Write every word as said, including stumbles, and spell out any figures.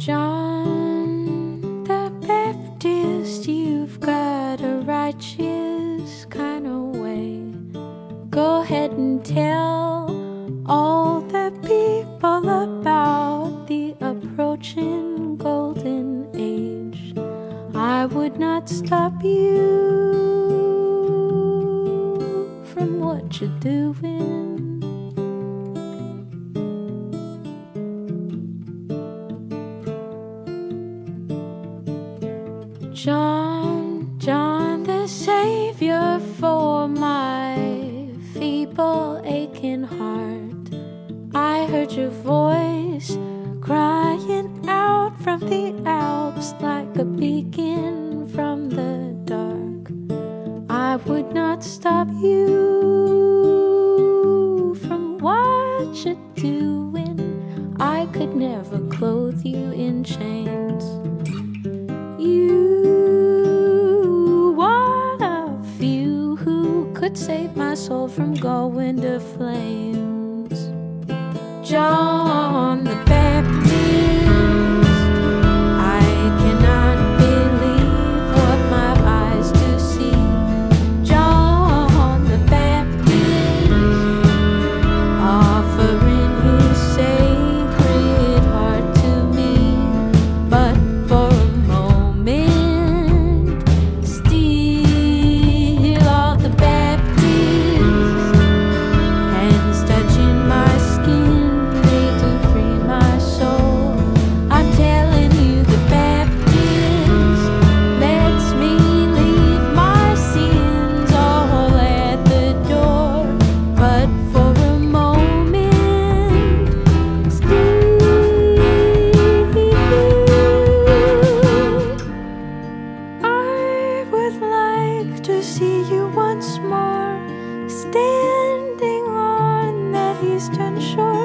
John the Baptist, you've got a righteous kind of way. Go ahead and tell all the people about the approaching golden age. I would not stop you from what you're doing. John, John the Savior, for my feeble aching heart, I heard your voice crying out from the Alps like a beacon from the dark. I would not stop you from what you're doing. I could never clothe you in chains. You could save my soul from going to flames. John the Baptist, I cannot believe what my eyes do see. John the Baptist, offering his sacred heart to me, but for a moment, still all the bad to see you once more, standing on that eastern shore.